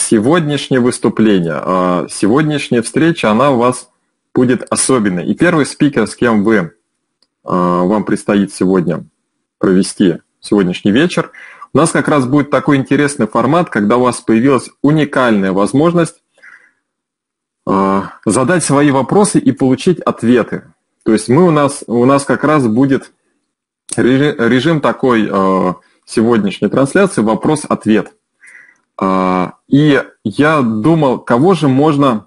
сегодняшнее выступление, сегодняшняя встреча, она у вас будет особенной. И первый спикер, с кем вам предстоит сегодня провести сегодняшний вечер, у нас как раз будет такой интересный формат, когда у вас появилась уникальная возможность задать свои вопросы и получить ответы. То есть у нас как раз будет режим такой сегодняшней трансляции вопрос-ответ. И я думал, кого же можно,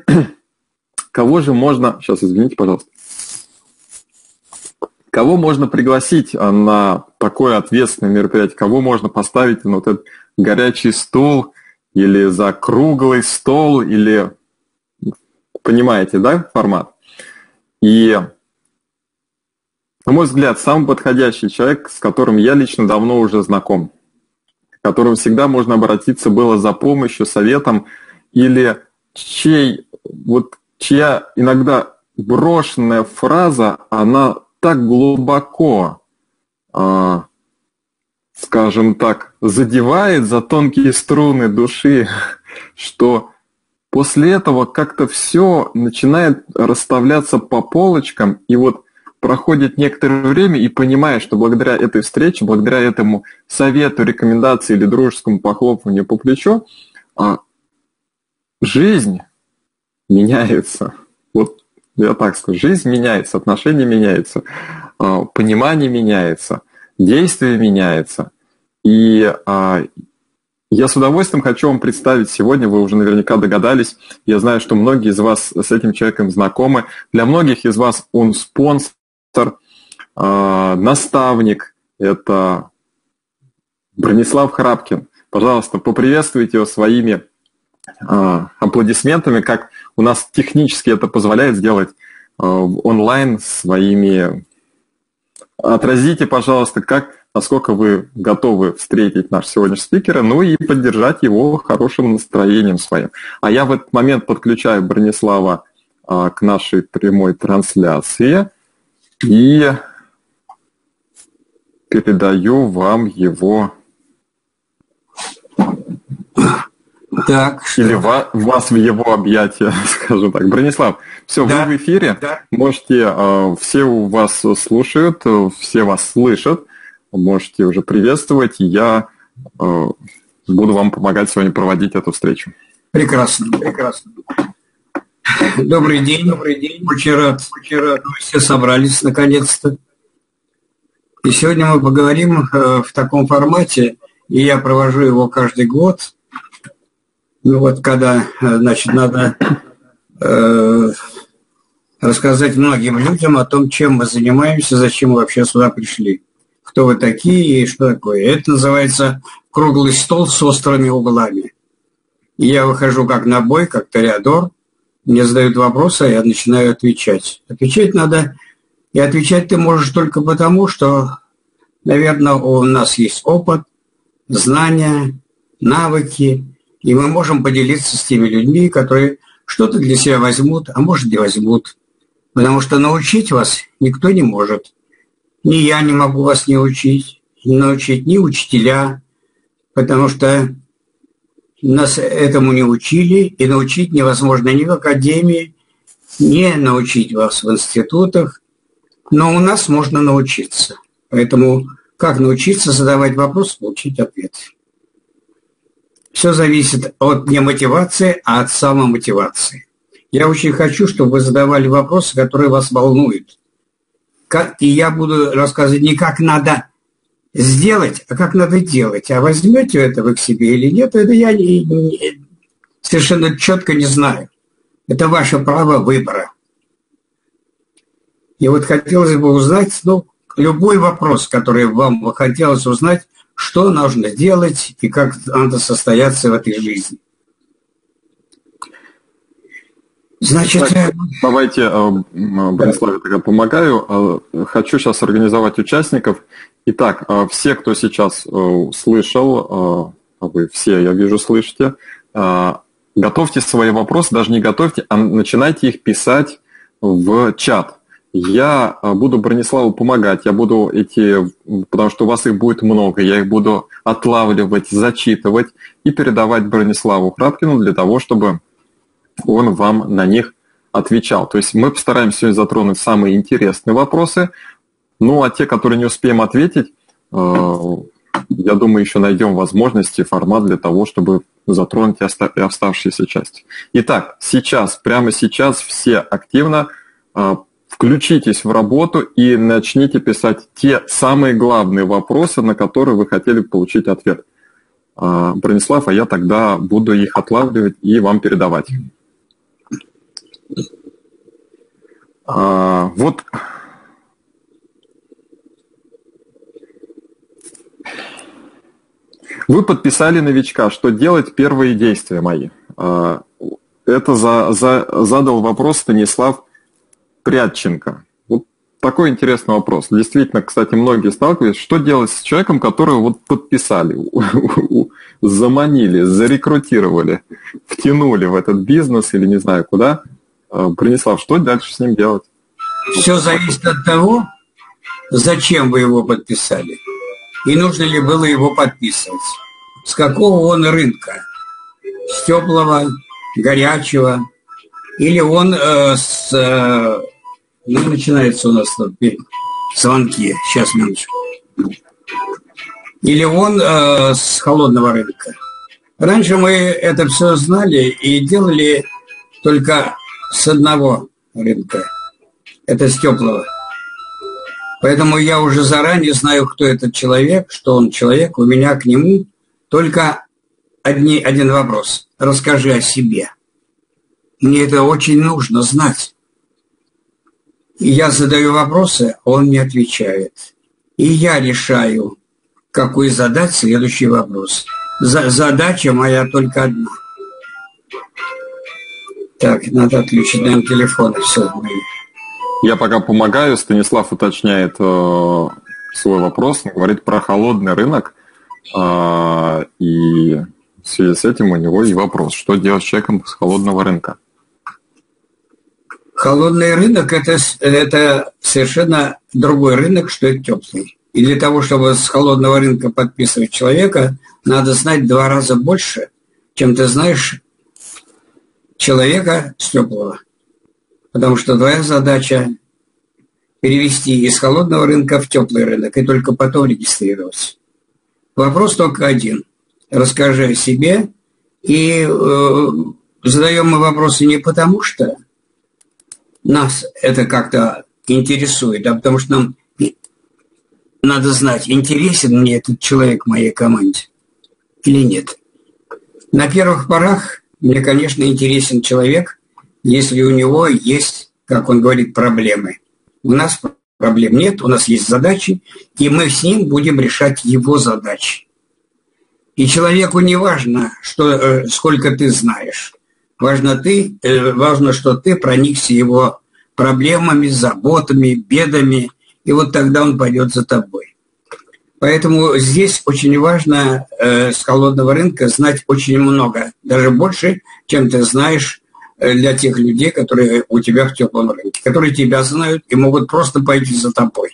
сейчас, извините, пожалуйста, кого можно пригласить на такое ответственное мероприятие, кого можно поставить на вот этот горячий стул или за круглый стол, или, понимаете, да, формат? И, на мой взгляд, самый подходящий человек, с которым я лично давно уже знаком, к которому всегда можно обратиться было за помощью, советом, или чья иногда брошенная фраза, она так глубоко, скажем так, задевает за тонкие струны души, что после этого как-то все начинает расставляться по полочкам, и вот проходит некоторое время, и понимаешь, что благодаря этой встрече, благодаря этому совету, рекомендации или дружескому похлопыванию по плечу, жизнь меняется. Вот я так скажу, жизнь меняется, отношения меняются, понимание меняется, действие меняется. И я с удовольствием хочу вам представить сегодня, вы уже наверняка догадались, я знаю, что многие из вас с этим человеком знакомы, для многих из вас он спонсор, наставник, это Бронислав Храпкин. Пожалуйста, поприветствуйте его своими аплодисментами, как у нас технически это позволяет сделать онлайн своими. Отразите, пожалуйста, насколько вы готовы встретить нашего сегодняшнего спикера, ну и поддержать его хорошим настроением своим. А я в этот момент подключаю Бронислава к нашей прямой трансляции и передаю вам его. Так, или вас в его объятия, скажем так. Бронислав, все, да, вы в эфире, да. Можете, все у вас слушают, все вас слышат, можете уже приветствовать, и я буду вам помогать сегодня проводить эту встречу. Прекрасно, прекрасно. Добрый день. Очень рад, мы все собрались наконец-то. И сегодня мы поговорим в таком формате, и я провожу его каждый год. Ну вот, когда, значит, надо рассказать многим людям о том, чем мы занимаемся, зачем мы вообще сюда пришли. Кто вы такие и что такое. Это называется круглый стол с острыми углами. И я выхожу как на бой, как тореадор. Мне задают вопросы, а я начинаю отвечать. Отвечать надо, и отвечать ты можешь только потому, что, наверное, у нас есть опыт, знания, навыки, и мы можем поделиться с теми людьми, которые что-то для себя возьмут, а может, не возьмут. Потому что научить вас никто не может. Ни я не могу вас не научить ни учителя, потому что нас этому не учили, и научить невозможно ни в академии, ни научить вас в институтах, но у нас можно научиться. Поэтому как научиться задавать вопрос, получить ответ? Все зависит от не мотивации, а от самомотивации. Я очень хочу, чтобы вы задавали вопросы, которые вас волнуют. И я буду рассказывать не как надо сделать, а как надо делать. А возьмете это вы к себе или нет, это я совершенно четко не знаю. Это ваше право выбора. И вот хотелось бы узнать, любой вопрос, который вам бы хотелось узнать, что нужно делать и как надо состояться в этой жизни. Значит, давайте, Бронислав, я тогда помогаю. Хочу сейчас организовать участников. Итак, все, кто сейчас слышал, вы все, я вижу, слышите, готовьте свои вопросы, даже не готовьте, а начинайте их писать в чат. я буду Брониславу помогать, я буду потому что у вас их будет много, я их буду отлавливать, зачитывать и передавать Брониславу Храткину для того, чтобы он вам на них отвечал. То есть мы постараемся сегодня затронуть самые интересные вопросы, ну а те, которые не успеем ответить, я думаю, еще найдем возможности, формат для того, чтобы затронуть и оставшиеся части. Итак, прямо сейчас все активно включитесь в работу и начните писать те самые главные вопросы, на которые вы хотели получить ответ. Бронислав, а я тогда буду их отлавливать и вам передавать. Вот. Вы подписали новичка. Что делать? Первые действия мои. Это задал вопрос Станислав Прядченко. Вот такой интересный вопрос. Действительно, кстати, многие сталкиваются. Что делать с человеком, которого вот подписали, заманили, зарекрутировали, втянули в этот бизнес или не знаю куда? Бронислав, что дальше с ним делать? Все зависит от того, зачем вы его подписали. И нужно ли было его подписывать. С какого он рынка? С теплого, горячего? Или он начинается у нас тут звонки. Сейчас, минуточку. Или он с холодного рынка? Раньше мы это все знали и делали только с одного рынка. Это с теплого. Поэтому я уже заранее знаю, кто этот человек, что он человек. У меня к нему только один вопрос. Расскажи о себе. Мне это очень нужно знать. И я задаю вопросы, а он мне отвечает. И я решаю, какой задать следующий вопрос. Задача моя только одна. Так, надо отключить, наверное, телефон. Все. Я пока помогаю. Станислав уточняет свой вопрос. Он говорит про холодный рынок. И в связи с этим у него и вопрос. Что делать с человеком с холодного рынка? Холодный рынок – это совершенно другой рынок, что это теплый. И для того, чтобы с холодного рынка подписывать человека, надо знать 2 раза больше, чем ты знаешь человека с теплого. Потому что твоя задача – перевести из холодного рынка в теплый рынок и только потом регистрироваться. Вопрос только один. Расскажи о себе. И задаем мы вопросы не потому, что нас это как-то интересует, а потому что нам надо знать, интересен мне этот человек моей команде или нет. На первых порах мне, конечно, интересен человек, если у него есть, как он говорит, проблемы. У нас проблем нет, у нас есть задачи, и мы с ним будем решать его задачи. И человеку не важно, сколько ты знаешь. Важно, что ты проникся его проблемами, заботами, бедами, и вот тогда он пойдет за тобой. Поэтому здесь очень важно с холодного рынка знать очень много, даже больше, чем ты знаешь для тех людей, которые у тебя в теплом рынке, которые тебя знают и могут просто пойти за тобой.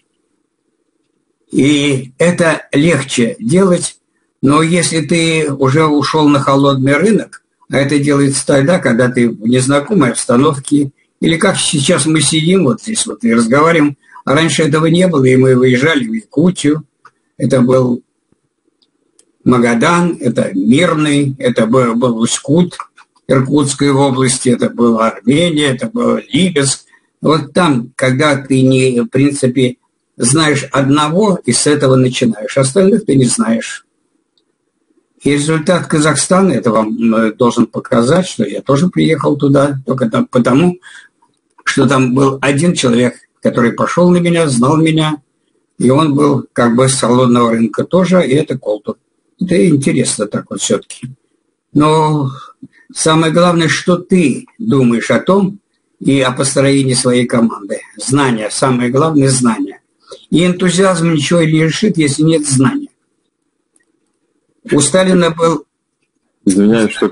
И это легче делать, но если ты уже ушел на холодный рынок, а это делается тогда, когда ты в незнакомой обстановке, или как сейчас мы сидим вот здесь вот и разговариваем, а раньше этого не было, и мы выезжали в Якутию, это был Магадан, это Мирный, это был Усть-Кут Иркутской области, это была Армения, это был Липецк. Вот там, когда ты не, в принципе, знаешь одного, и с этого начинаешь, остальных ты не знаешь. И результат Казахстана, это вам должен показать, что я тоже приехал туда, только потому, что там был один человек, который пошел на меня, знал меня, и он был как бы с холодного рынка тоже, и это Колтур. Это интересно так вот все-таки. Но самое главное, что ты думаешь о том и о построении своей команды. Знания, самое главное – знания. И энтузиазм ничего не решит, если нет знания. У Сталина был... Извиняюсь, что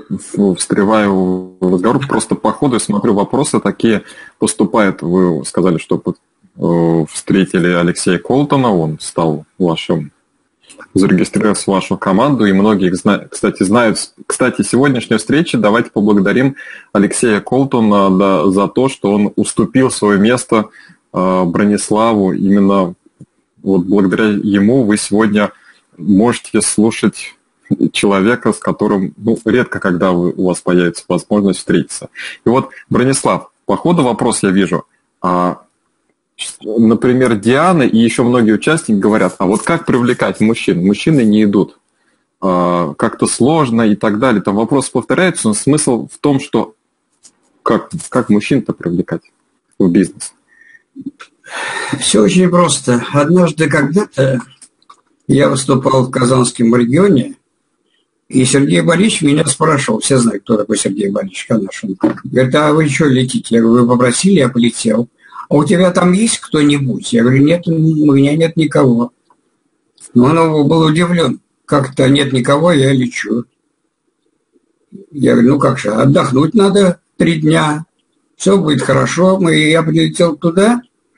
встреваю в разговор. Просто по ходу я смотрю, вопросы такие поступают. Вы сказали, что встретили Алексея Колтона, он стал зарегистрировался в вашу команду, и многие, кстати, знают. Кстати, сегодняшнюю встречу давайте поблагодарим Алексея Колтона за то, что он уступил свое место Брониславу. Именно вот благодаря ему вы сегодня можете слушать человека, с которым редко когда у вас появится возможность встретиться. И вот, Бронислав, по ходу вопрос я вижу. Например, Диана и еще многие участники говорят, а вот как привлекать мужчин? Мужчины не идут. Как-то сложно и так далее. Там вопрос повторяется, но смысл в том, что как мужчин-то привлекать в бизнес? Все очень просто. Однажды когда-то я выступал в Казанском регионе, и Сергей Борисович меня спрашивал, все знают, кто такой Сергей Борисович Канашин. Говорит, а вы что летите? Я говорю, вы попросили, я полетел. А у тебя там есть кто-нибудь? Я говорю, нет, у меня нет никого. Но он был удивлен. Как-то нет никого, я лечу. Я говорю, как же, отдохнуть надо 3 дня. Все будет хорошо. Я прилетел туда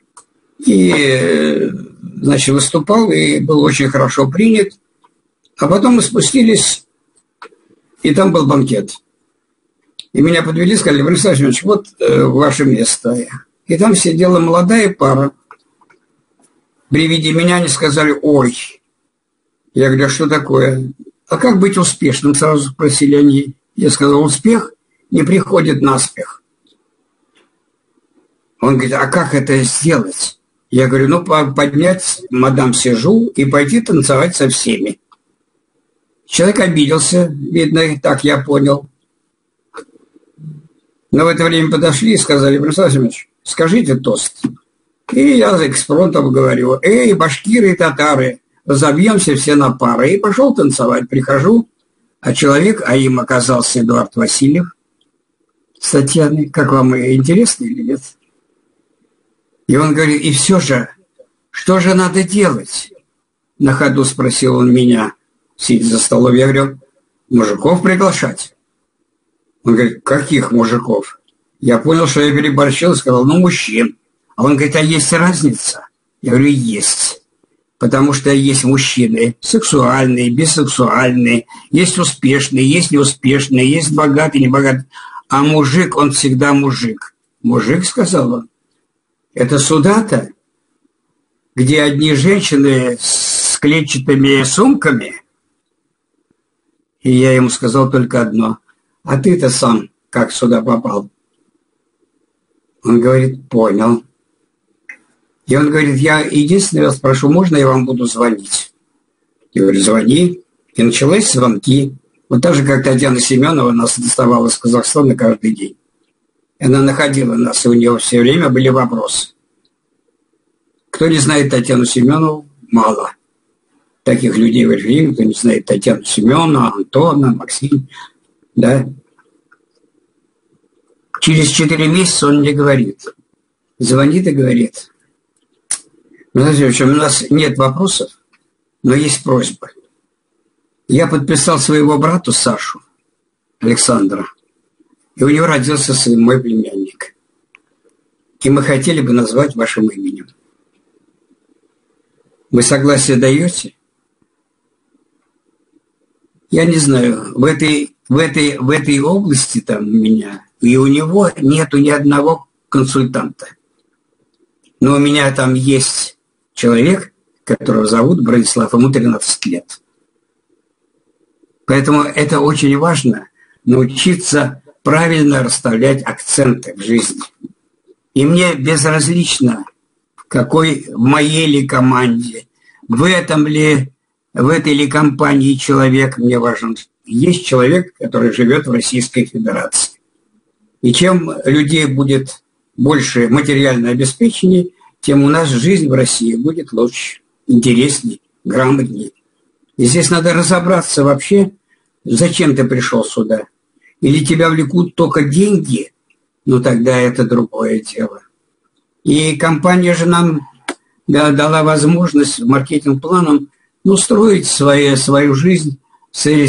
и, значит, выступал, и был очень хорошо принят. А потом мы спустились, и там был банкет. И меня подвели, сказали, Борис Владимирович, вот ваше место. И там сидела молодая пара. При виде меня они сказали, ой. Я говорю, а что такое? А как быть успешным? Сразу спросили они. Я сказал, успех не приходит наспех. Он говорит, а как это сделать? Я говорю, поднять мадам Сижу и пойти танцевать со всеми. Человек обиделся, видно, так я понял. Но в это время подошли и сказали, Борис Владимирович, скажите тост. И я экспромтом говорю, эй, башкиры и татары, разобьемся все на пары. И пошел танцевать. Прихожу, а человек, а им оказался Эдуард Васильев с Татьяной. Как вам, интересно или нет? И он говорит, и все же, что же надо делать? На ходу спросил он меня, сидя за столом. Я говорю, мужиков приглашать. Он говорит, каких мужиков? Я понял, что я переборщил, и сказал, мужчин. А он говорит, а есть разница? Я говорю, есть. Потому что есть мужчины сексуальные, бисексуальные, есть успешные, есть неуспешные, есть богатые, небогатые. А мужик, он всегда мужик. Мужик, сказал он, это суда-то, где одни женщины с клетчатыми сумками. И я ему сказал только одно. А ты-то сам как сюда попал? Он говорит, понял. И он говорит, я единственный раз прошу, можно я вам буду звонить? Я говорю, звони. И началось звонки. Вот так же, как Татьяна Семенова нас доставала из Казахстана каждый день. Она находила нас, и у нее все время были вопросы. Кто не знает Татьяну Семенову, мало. Таких людей в Иржине, кто не знает Татьяну Семенову, Антона, Максим. Да? Через 4 месяца он мне говорит, звонит и говорит, знаете, в общем, у нас нет вопросов, но есть просьба. Я подписал своего брата Сашу, Александра, и у него родился сын, мой племянник. И мы хотели бы назвать вашим именем. Вы согласие даете? Я не знаю, в этой области там у меня, и у него нету ни одного консультанта. Но у меня там есть человек, которого зовут Бронислав, ему 13 лет. Поэтому это очень важно, научиться правильно расставлять акценты в жизни. И мне безразлично, в моей ли команде, в этой ли компании человек мне важен. Есть человек, который живет в Российской Федерации. И чем людей будет больше материально обеспеченнее, тем у нас жизнь в России будет лучше, интереснее, грамотнее. И здесь надо разобраться вообще, зачем ты пришел сюда. Или тебя влекут только деньги, но тогда это другое дело. И компания же нам дала возможность маркетинг-планом строить свою жизнь,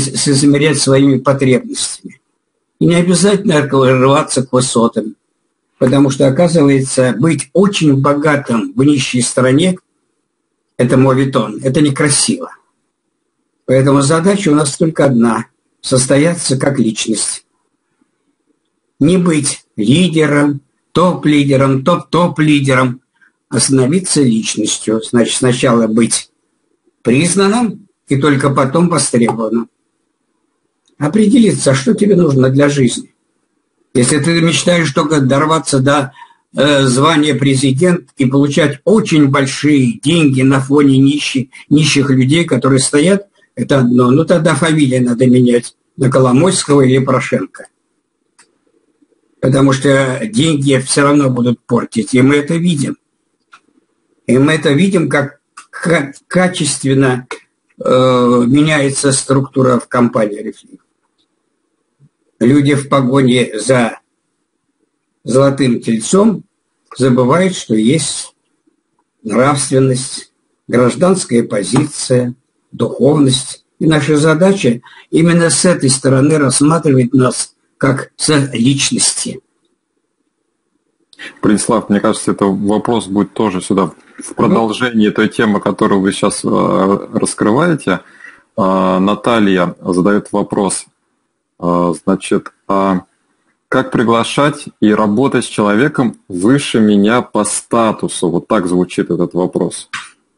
соизмерять своими потребностями. И не обязательно рваться к высотам. Потому что, оказывается, быть очень богатым в нищей стране – это моветон, это некрасиво. Поэтому задача у нас только одна – состояться как личность. Не быть лидером, топ-лидером, топ-топ-лидером, а становиться личностью. Значит, сначала быть признанным и только потом востребованным. Определиться, что тебе нужно для жизни. Если ты мечтаешь только дорваться до звания президент и получать очень большие деньги на фоне нищих людей, которые стоят, это одно. Ну, тогда фамилию надо менять на Коломойского или Порошенко. Потому что деньги все равно будут портить, и мы это видим. И мы это видим, как качественно меняется структура в компании «Орифлейм». Люди в погоне за золотым тельцом забывают, что есть нравственность, гражданская позиция, духовность. И наша задача именно с этой стороны рассматривать нас как личности. Бронислав, мне кажется, это вопрос будет тоже сюда в продолжении той темы, которую вы сейчас раскрываете. Наталья задает вопрос. Значит, как приглашать и работать с человеком выше меня по статусу? Вот так звучит этот вопрос.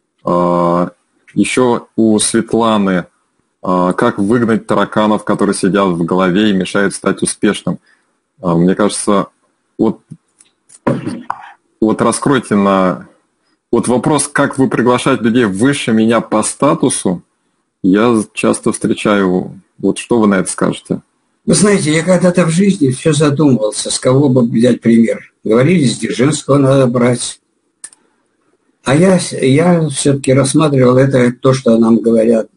Еще у Светланы. Как выгнать тараканов, которые сидят в голове и мешают стать успешным? Мне кажется, вот раскройте Вот вопрос, как вы приглашаете людей выше меня по статусу, я часто встречаю. Вот что вы на это скажете? Вы знаете, я когда-то в жизни все задумывался, с кого бы взять пример. Говорили, с Дзержинского надо брать. А я все-таки рассматривал это, то, что нам говорит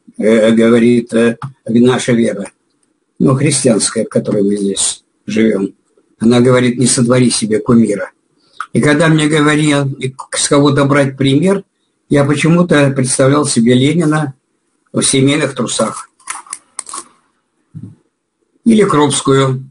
наша вера, христианская, в которой мы здесь живем. Она говорит, не сотвори себе кумира. И когда мне говорили, с кого-то брать пример, я почему-то представлял себе Ленина в семейных трусах. Или Крупскую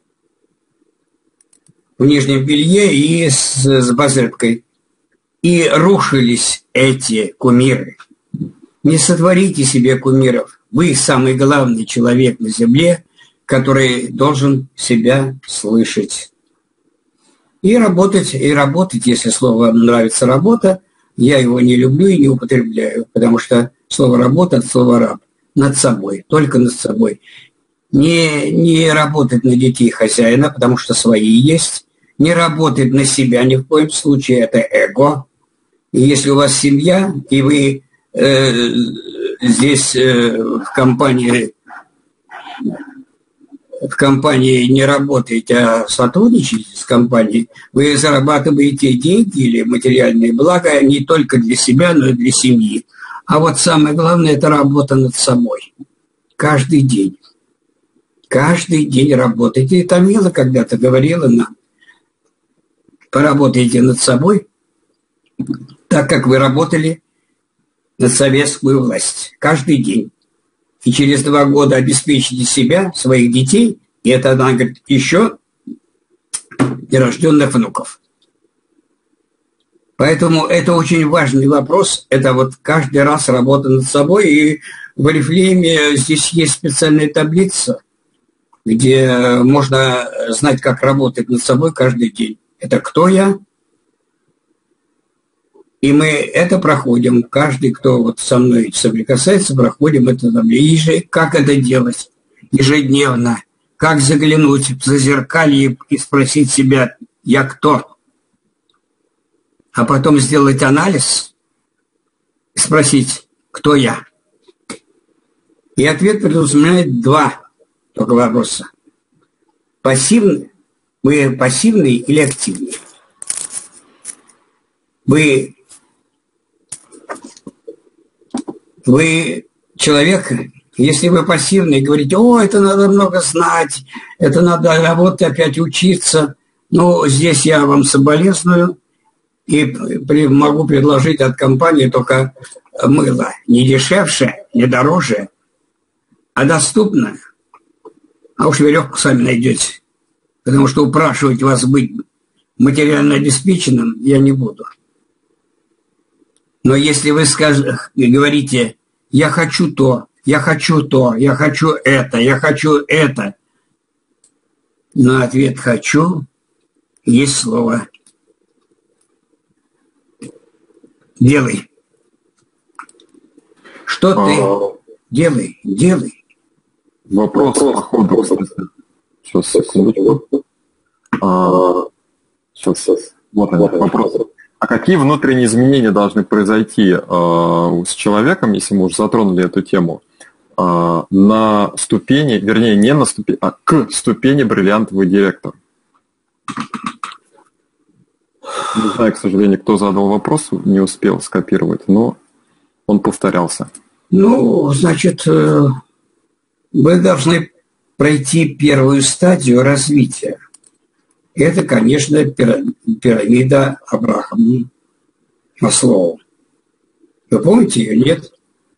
в нижнем белье и с базеткой. И рушились эти кумиры. Не сотворите себе кумиров. Вы самый главный человек на земле, который должен себя слышать. И работать, если слово вам нравится работа, я его не люблю и не употребляю, потому что слово работа от слова раб. Над собой, только над собой. Не работать на детей хозяина, потому что свои есть. Не работать на себя ни в коем случае, это эго. И если у вас семья, и вы здесь в компании не работаете, а сотрудничаете с компанией, вы зарабатываете деньги или материальные блага не только для себя, но и для семьи. А вот самое главное – это работа над собой. Каждый день. Каждый день работайте. И Тамила когда-то говорила нам, поработайте над собой, так как вы работали на советскую власть. Каждый день. И через 2 года обеспечите себя, своих детей, и это, она говорит, еще нерожденных внуков. Поэтому это очень важный вопрос. Это вот каждый раз работа над собой. И в Орифлейме здесь есть специальная таблица, где можно знать, как работать над собой каждый день. Это кто я? И мы это проходим. Каждый, кто вот со мной соприкасается, проходим это таблицу. Как это делать? Ежедневно. Как заглянуть в зазеркалье и спросить себя, я кто? А потом сделать анализ и спросить, кто я? И ответ предусматривает 2 только вопроса. Пассивный. Вы пассивный или активный? Вы человек, если вы пассивный, говорите, это надо много знать, это надо работать, опять учиться. Здесь я вам соболезную и могу предложить от компании только мыло. Не дешевше, не дороже, а доступно. А уж веревку сами найдете. Потому что упрашивать вас быть материально обеспеченным я не буду. Но если вы говорите, я хочу то, я хочу то, я хочу это, на ответ «хочу» есть слово «делай». Что ты делай. Вопрос по ходу. Сейчас, секундочку. Сейчас. Вот он, вопрос. А какие внутренние изменения должны произойти с человеком, если мы уже затронули эту тему, на ступени, вернее, не на ступени, а к ступени бриллиантовый директор? Не знаю, к сожалению, кто задал вопрос, не успел скопировать, но он повторялся. Ну, значит, вы должны пройти первую стадию развития. Это, конечно, пирамида Абрахама Маслоу. Вы помните ее, нет?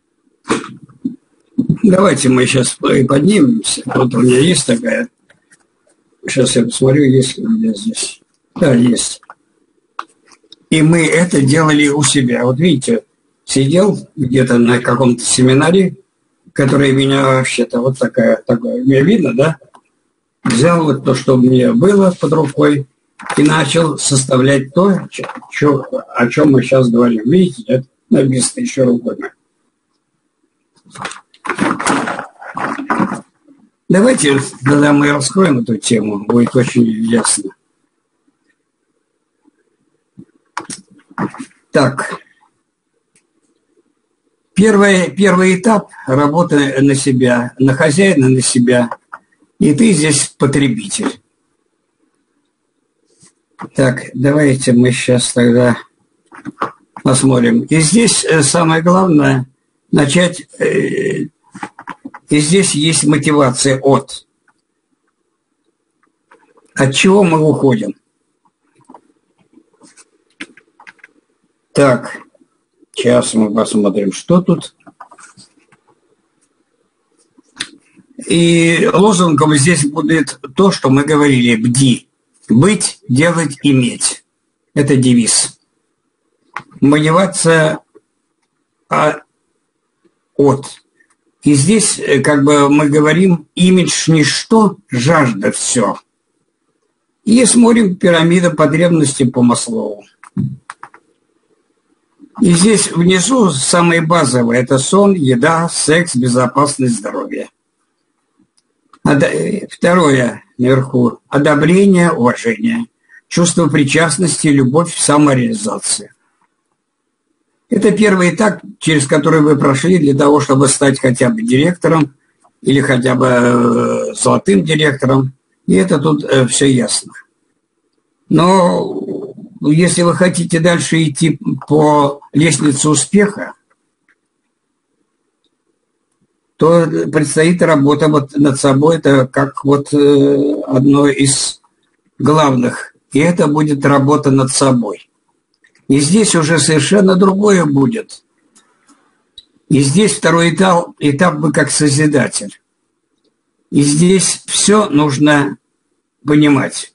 Давайте мы сейчас поднимемся. Вот у меня есть такая. Сейчас я посмотрю, есть ли у меня здесь. Да, есть. И мы это делали у себя. Вот видите, сидел где-то на каком-то семинаре, который меня вообще-то вот такая, мне видно, да? Взял вот то, что у меня было под рукой, и начал составлять то, о чем мы сейчас говорим. Видите, это написано еще руками. Давайте, когда мы раскроем эту тему, будет очень ясно. Так. Первый этап работы на себя, на хозяина, на себя. И ты здесь потребитель. Так, давайте мы сейчас тогда посмотрим. И здесь самое главное начать. И здесь есть мотивация от. От чего мы уходим? Так, сейчас мы посмотрим, что тут. И лозунгом здесь будет то, что мы говорили: «Бди». Быть, делать, иметь. Это девиз. Мотивация от. И здесь, как бы мы говорим, имидж ничто, жажда все. И смотрим пирамида потребностей по Маслоу. И здесь внизу самые базовые – это сон, еда, секс, безопасность, здоровье. Второе наверху – одобрение, уважение, чувство причастности, любовь, самореализация. Это первый этап, через который вы прошли для того, чтобы стать хотя бы директором или хотя бы золотым директором. И это тут все ясно. Но если вы хотите дальше идти по лестнице успеха, то предстоит работа вот над собой. Это как вот одно из главных. И это будет работа над собой. И здесь уже совершенно другое будет. И здесь второй этап вы как созидатель. И здесь все нужно понимать.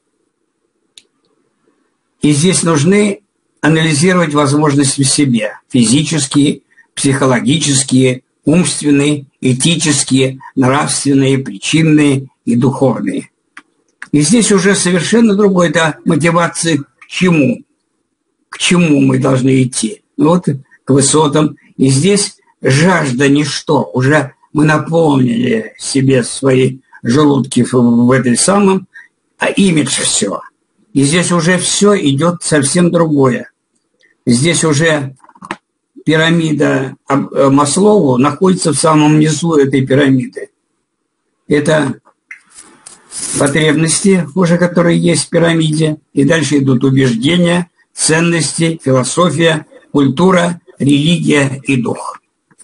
И здесь нужны анализировать возможности в себе. Физические, психологические, умственные, этические, нравственные, причинные и духовные. И здесь уже совершенно другое. Это мотивация к чему? К чему мы должны идти? Вот к высотам. И здесь жажда ничто. Уже мы наполнили себе свои желудки в этой самом, а имидж все. И здесь уже все идет совсем другое. Здесь уже пирамида Маслоу находится в самом низу этой пирамиды. Это потребности, уже которые есть в пирамиде. И дальше идут убеждения, ценности, философия, культура, религия и дух.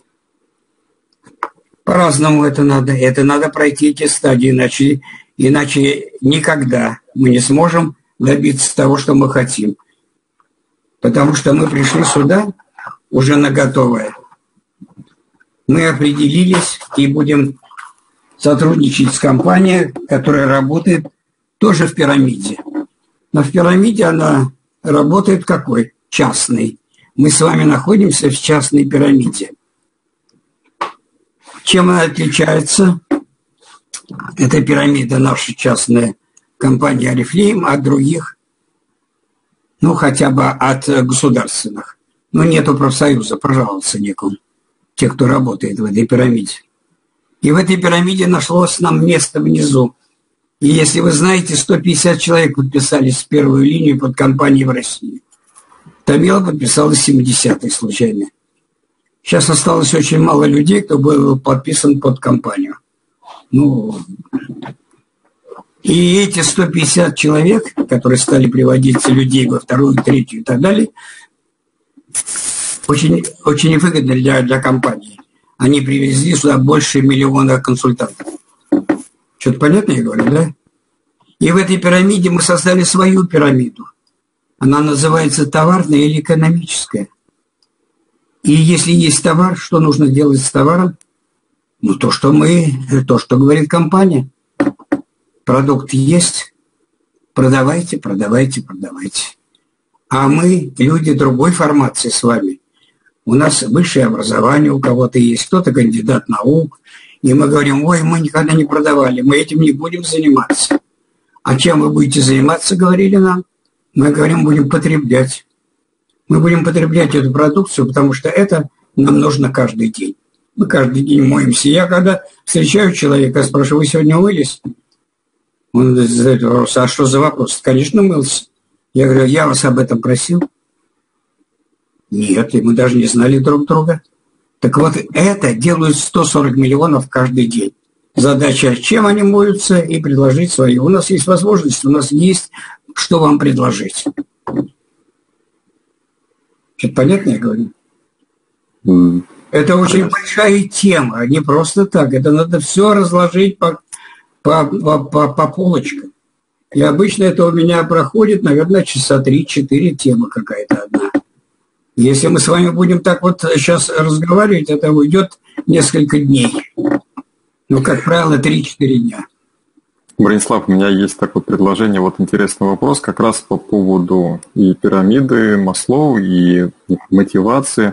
По-разному это надо. Это надо пройти эти стадии, иначе никогда мы не сможем добиться того, что мы хотим. Потому что мы пришли сюда уже на готовое. Мы определились и будем сотрудничать с компанией, которая работает тоже в пирамиде. Но в пирамиде она работает какой? Частной. Мы с вами находимся в частной пирамиде. Чем она отличается? Эта пирамида, наша частная компания «Орифлейм», от других, ну, хотя бы от государственных. Но нету профсоюза, пожаловаться некому. Те, кто работает в этой пирамиде. И в этой пирамиде нашлось нам место внизу. И если вы знаете, 150 человек подписались в первую линию под компанией в России. Томила подписалась 70-й случайно. Сейчас осталось очень мало людей, кто был подписан под компанию. Ну, и эти 150 человек, которые стали приводить людей во вторую, третью и так далее, очень, очень выгодно для компании. Они привезли сюда больше миллиона консультантов. Что-то понятно я говорю, да? И в этой пирамиде мы создали свою пирамиду. Она называется товарная или экономическая. И если есть товар, что нужно делать с товаром? Ну, то, что говорит компания. Продукт есть, продавайте, продавайте, продавайте. А мы, люди другой формации с вами. У нас высшее образование у кого-то есть, кто-то кандидат наук. И мы говорим, ой, мы никогда не продавали, мы этим не будем заниматься. А чем вы будете заниматься, говорили нам? Мы говорим, будем потреблять. Мы будем потреблять эту продукцию, потому что это нам нужно каждый день. Мы каждый день моемся. Я когда встречаю человека, спрашиваю, вы сегодня мылись? Он задает вопрос, а что за вопрос? Конечно, мылся. Я говорю, я вас об этом просил? Нет, и мы даже не знали друг друга. Так вот, это делают 140 миллионов каждый день. Задача, чем они моются, и предложить свои. У нас есть возможность, у нас есть, что вам предложить. Что-то понятно я говорю? Это очень большая тема, не просто так. Это надо все разложить по полочкам. И обычно это у меня проходит, наверное, часа 3-4 тема какая-то одна. Если мы с вами будем так вот сейчас разговаривать, это уйдет несколько дней. Ну, как правило, 3-4 дня. Бронислав, у меня есть такое предложение, вот интересный вопрос, как раз по поводу и пирамиды Маслоу, и мотивации.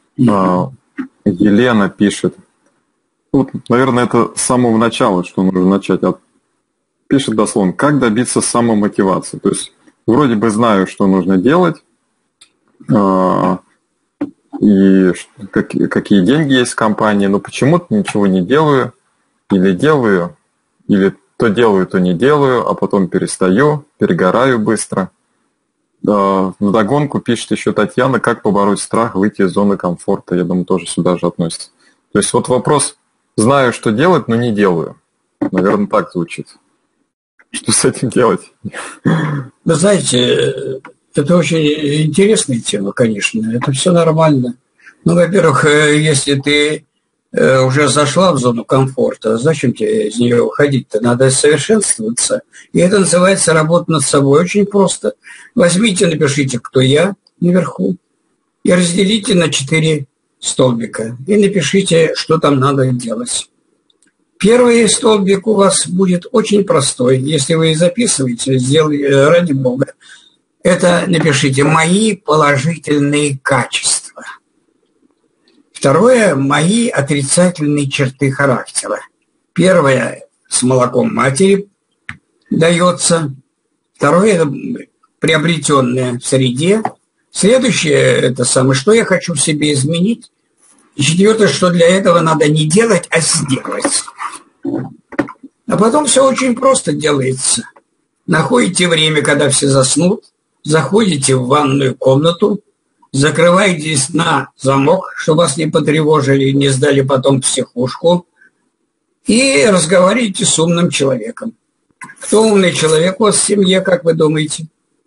Елена пишет, вот, наверное, это с самого начала, что нужно начать. Пишет дословно, как добиться самомотивации. То есть, вроде бы знаю, что нужно делать, и какие деньги есть в компании, но почему-то ничего не делаю, или делаю, или то делаю, то не делаю, а потом перестаю, перегораю быстро. Вдогонку пишет еще Татьяна, как побороть страх, выйти из зоны комфорта. Я думаю, тоже сюда же относится. То есть вот вопрос, знаю, что делать, но не делаю. Наверное, так звучит. Что с этим делать? Вы знаете, это очень интересная тема, конечно. Это все нормально. Ну, во-первых, если ты уже зашла в зону комфорта, зачем тебе из нее выходить-то? Надо совершенствоваться. И это называется работа над собой. Очень просто. Возьмите, напишите, кто я наверху, и разделите на 4 столбика. И напишите, что там надо делать. Первый столбик у вас будет очень простой. Если вы записываете, сделайте, ради Бога. Это напишите «Мои положительные качества». Второе – мои отрицательные черты характера. Первое – с молоком матери дается. Второе – это приобретенное в среде. Следующее – это самое, что я хочу в себе изменить. И четвертое, что для этого надо не делать, а сделать. А потом все очень просто делается. Находите время, когда все заснут, заходите в ванную комнату, закрываетесь на замок, чтобы вас не потревожили и не сдали потом в психушку, и разговариваете с умным человеком. Кто умный человек у вас в семье, как вы думаете?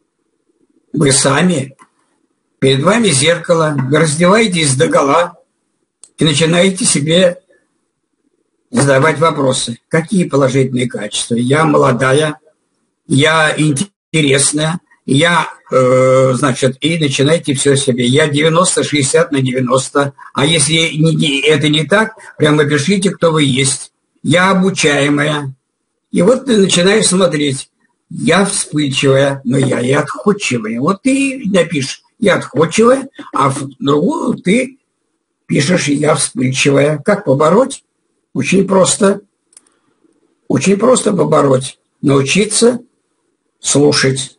Вы сами. Перед вами зеркало, вы раздеваетесь догола и начинаете себе задавать вопросы. Какие положительные качества? Я молодая, я интересная, я, значит, и начинайте все себе. Я 90-60 на 90. А если это не так, прямо пишите, кто вы есть. Я обучаемая. И вот ты начинаешь смотреть. Я вспыльчивая, но я и отходчивая. Вот ты напишешь «я отходчивая», а в другую ты пишешь «я вспыльчивая». Как побороть? Очень просто. Очень просто побороть. Научиться слушать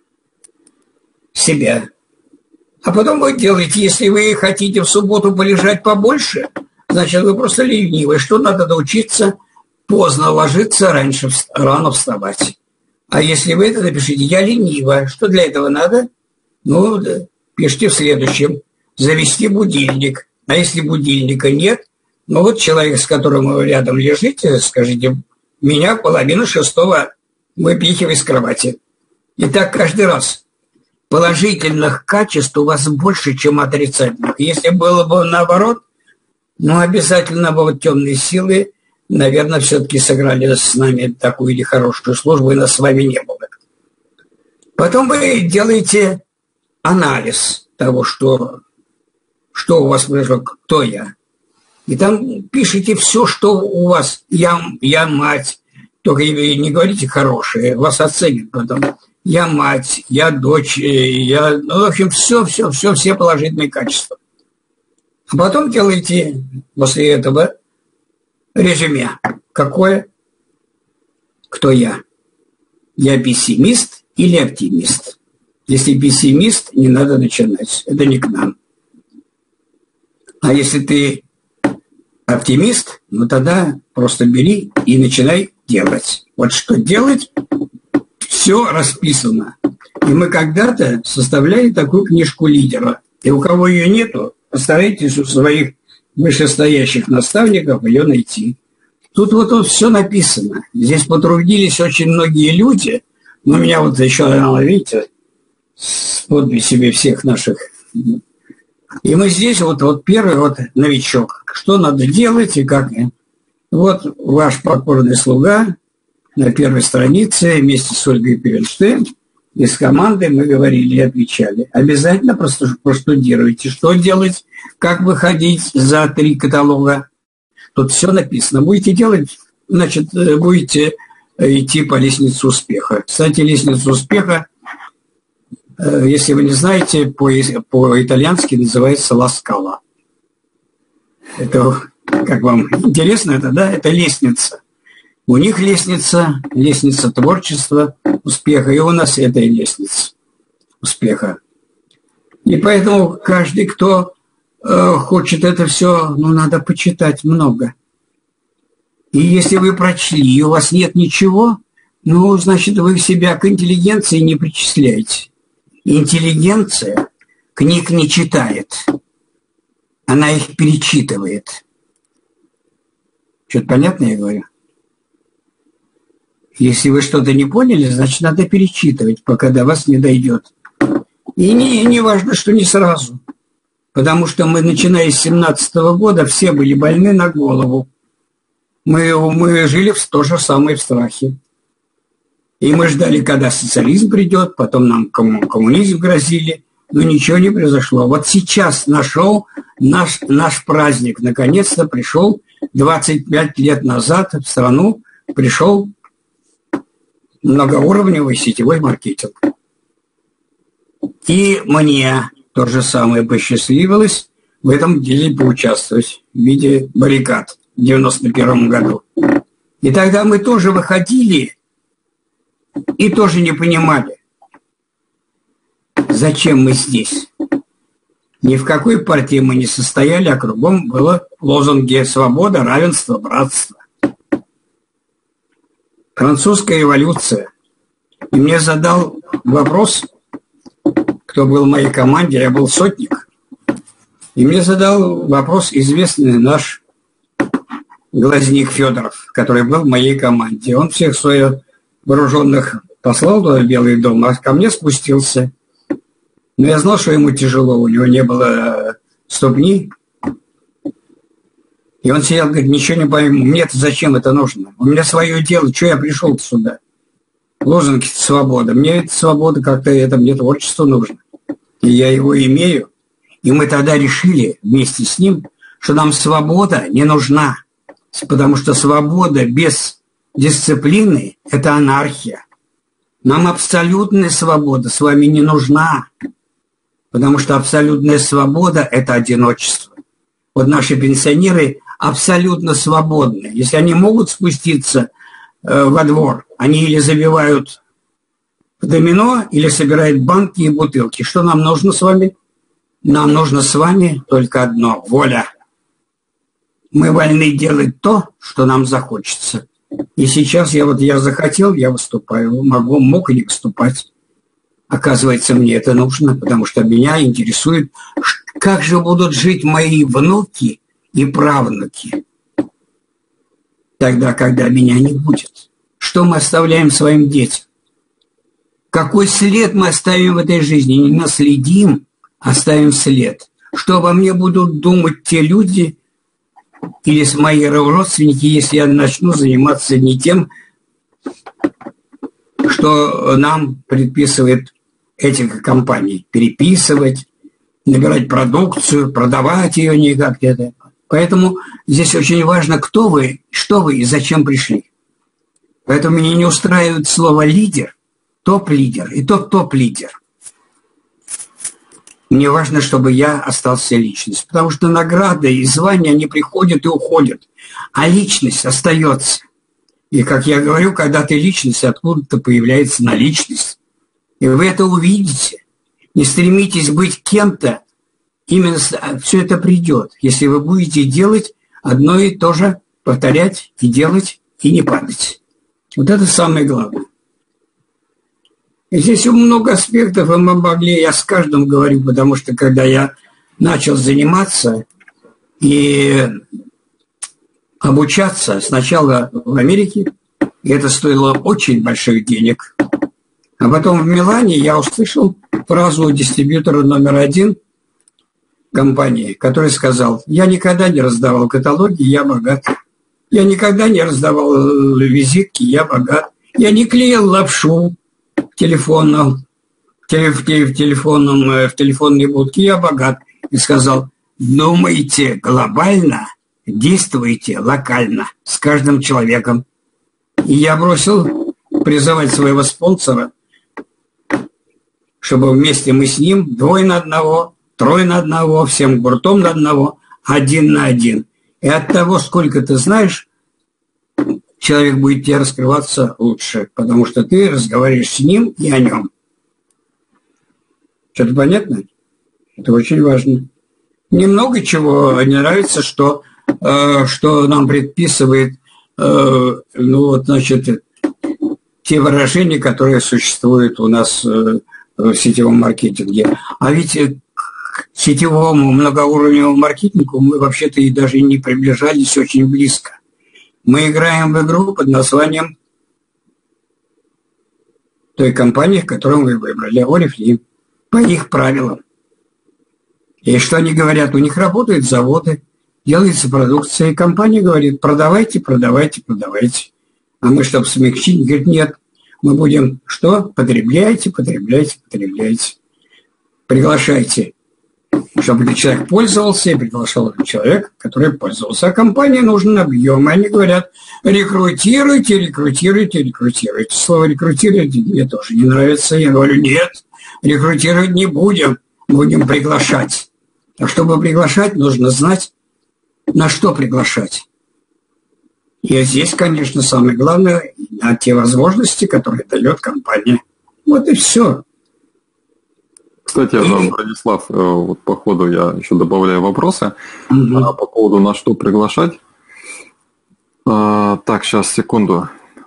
себя. А потом вы делаете, если вы хотите в субботу полежать побольше, значит, вы просто ленивый. Что надо научиться поздно ложиться, рано вставать. А если вы это напишите «я ленивая», что для этого надо? Ну, да, пишите в следующем. Завести будильник. А если будильника нет, ну вот человек, с которым вы рядом лежите, скажите, меня в 5:30 выпихивай с кровати. И так каждый раз. Положительных качеств у вас больше, чем отрицательных. Если было бы наоборот, ну, обязательно бы вот темные силы, наверное, все-таки сыграли с нами такую нехорошую службу, и нас с вами не было. Потом вы делаете анализ того, что у вас произошло, кто я. И там пишите все, что у вас. Я мать. Только не говорите хорошее, вас оценят потом. Я мать, я дочь, ну, в общем, все положительные качества. А потом делаете после этого резюме. Какое? Кто я? Я пессимист или оптимист? Если пессимист, не надо начинать. Это не к нам. А если ты оптимист, ну тогда просто бери и начинай делать. Вот что делать, все расписано. И мы когда-то составляли такую книжку лидера. И у кого ее нету, постарайтесь у своих вышестоящих наставников ее найти. Тут вот все написано. Здесь потрудились очень многие люди. Но у меня вот еще, видите, с подписями всех наших. И мы здесь вот первый новичок. Что надо делать и как. Вот ваш покорный слуга на первой странице вместе с Ольгой Певенштейн из команды мы говорили и отвечали. Обязательно проштудируйте, что делать, как выходить за 3 каталога. Тут все написано. Будете делать, значит, будете идти по лестнице успеха. Кстати, лестница успеха, если вы не знаете, по-итальянски называется «ла скала». Это, как вам интересно это, да? Это лестница. У них лестница творчества, успеха, и у нас это лестница успеха. И поэтому каждый, кто хочет это все, надо почитать много. И если вы прочли, и у вас нет ничего, значит, вы себя к интеллигенции не причисляете. Интеллигенция книг не читает. Она их перечитывает. Что-то понятно я говорю? Если вы что-то не поняли, значит, надо перечитывать, пока до вас не дойдет. И не важно, что не сразу. Потому что мы, начиная с 17-го года, все были больны на голову. Мы жили в то же самое в страхе. И мы ждали, когда социализм придет, потом нам коммунизм грозили, но ничего не произошло. Вот сейчас нашел наш праздник. Наконец-то пришел 25 лет назад в страну, пришел многоуровневый сетевой маркетинг. И мне то же самое посчастливилось в этом деле поучаствовать в виде баррикад в 91 году. И тогда мы тоже выходили и тоже не понимали, зачем мы здесь. Ни в какой партии мы не состояли, а кругом было лозунги «свобода, равенство, братство». Французская революция. И мне задал вопрос, кто был в моей команде, я был сотник. И мне задал вопрос известный наш Глазник Федоров, который был в моей команде. Он всех своих вооруженных послал туда в Белый дом, а ко мне спустился. Но я знал, что ему тяжело, у него не было ступни. И он сидел, говорит, ничего не пойму, мне-то зачем это нужно? У меня свое дело, что я пришел сюда? Лозунги свобода. Мне эта свобода как-то, мне творчество нужно. И я его имею. И мы тогда решили вместе с ним, что нам свобода не нужна. Потому что свобода без дисциплины – это анархия. Нам абсолютная свобода с вами не нужна, потому что абсолютная свобода – это одиночество. Вот наши пенсионеры абсолютно свободны. Если они могут спуститься во двор, они или забивают в домино, или собирают банки и бутылки. Что нам нужно с вами? Нам нужно с вами только одно – воля. Мы вольны делать то, что нам захочется. И сейчас я захотел, я выступаю. Мог и не выступать. Оказывается, мне это нужно, потому что меня интересует, как же будут жить мои внуки и правнуки тогда, когда меня не будет. Что мы оставляем своим детям? Какой след мы оставим в этой жизни? Не наследим, оставим след. Что обо мне будут думать те люди или мои родственники, если я начну заниматься не тем, что нам предписывает этих компаний. Переписывать, набирать продукцию, продавать ее никак где-то. Поэтому здесь очень важно, кто вы, что вы и зачем пришли. Поэтому меня не устраивает слово «лидер», топ-лидер и тот топ-лидер. Мне важно, чтобы я остался личностью, потому что награды и звания, они приходят и уходят, а личность остается. И, как я говорю, когда ты личность, откуда-то появляется наличность. И вы это увидите. Не стремитесь быть кем-то, именно все это придет, если вы будете делать одно и то же, повторять и делать, и не падать. Вот это самое главное. И здесь много аспектов, и мы могли, я с каждым говорю, потому что когда я начал заниматься и обучаться сначала в Америке, и это стоило очень больших денег, а потом в Милане я услышал фразу дистрибьютора номер 1 компании, который сказал: я никогда не раздавал каталоги, я богат. Я никогда не раздавал визитки, я богат. Я не клеил лапшу в телефонной будке, я богат. И сказал: думайте глобально, действуйте локально с каждым человеком. И я бросил призывать своего спонсора, чтобы вместе мы с ним 2 на 1, 3 на 1, всем гуртом на 1, 1 на 1. И от того, сколько ты знаешь, человек будет тебе раскрываться лучше, потому что ты разговариваешь с ним и о нем. Что-то понятно? Это очень важно. Мне много чего не нравится, что нам предписывает, те выражения, которые существуют у нас в сетевом маркетинге. А ведь к сетевому многоуровневому маркетингу мы вообще-то и даже не приближались очень близко. Мы играем в игру под названием той компании, которую мы выбрали, Oriflame, по их правилам. И что они говорят? У них работают заводы, делается продукция, и компания говорит: продавайте, продавайте, продавайте. А мы, чтобы смягчить, говорит: нет, мы будем что? Потребляйте, потребляйте, потребляйте. Приглашайте, чтобы человек пользовался, и приглашал человека, который пользовался. А компании нужен объем. Они говорят: рекрутируйте, рекрутируйте, рекрутируйте. Слово рекрутировать мне тоже не нравится. Я говорю: нет, рекрутировать не будем, будем приглашать. А чтобы приглашать, нужно знать, на что приглашать. И здесь, конечно, самое главное, на те возможности, которые дает компания. Вот и все. Кстати, Владислав, вот по ходу я еще добавляю вопросы по поводу на что приглашать. Так, сейчас, секунду.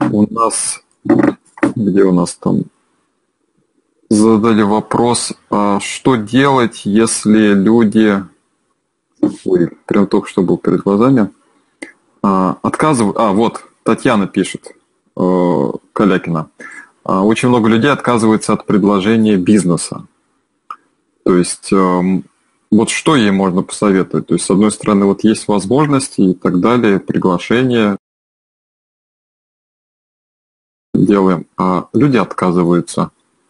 Где у нас там? Задали вопрос, что делать, если люди... Ой, прям только что был перед глазами. Отказывают... вот, Татьяна пишет, Калякина. Очень много людей отказываются от предложения бизнеса. То есть, вот что ей можно посоветовать? То есть, с одной стороны, вот есть возможности и так далее, приглашения делаем, а люди отказываются.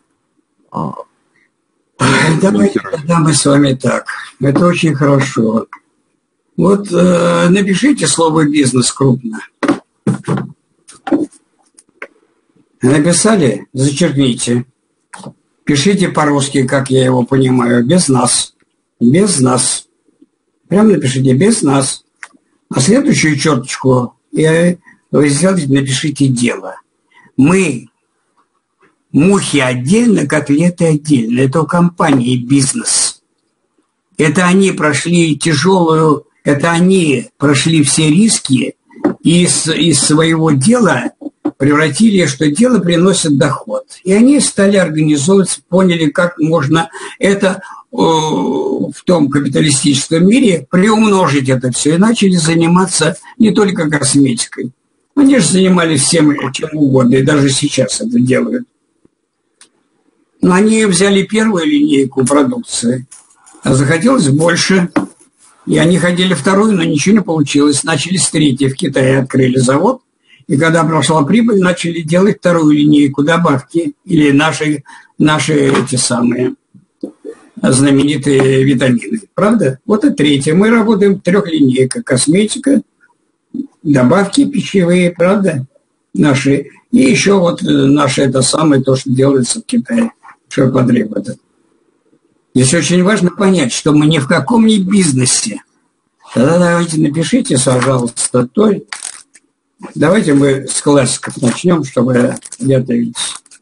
Давайте тогда мы с вами так. Это очень хорошо. Вот напишите слово «бизнес» крупно. Написали? Зачеркните. Пишите по-русски, как я его понимаю, без нас. Без нас. Прямо напишите без нас. А следующую черточку вы сделайте, напишите дело. Мы, мухи отдельно, котлеты отдельно. Это у компании бизнес. Это они прошли тяжелую, это они прошли все риски и из своего дела превратили, что дело приносит доход. И они стали организовываться, поняли, как можно это в том капиталистическом мире приумножить это все. И начали заниматься не только косметикой. Они же занимались всем чем угодно, и даже сейчас это делают. Но они взяли первую линейку продукции, а захотелось больше. И они ходили вторую, но ничего не получилось. Начали с третьей. В Китае открыли завод. И когда прошла прибыль, начали делать вторую линейку, добавки. Или наши эти самые знаменитые витамины. Правда? Вот и третья. Мы работаем трехлинейка. Косметика, добавки пищевые, правда? Наши. И еще вот наше это самое, то, что делается в Китае. Ширпотреб этот. Здесь очень важно понять, что мы ни в каком не бизнесе. Тогда давайте напишите, пожалуйста, давайте мы с классиков начнем, чтобы где-то видеть.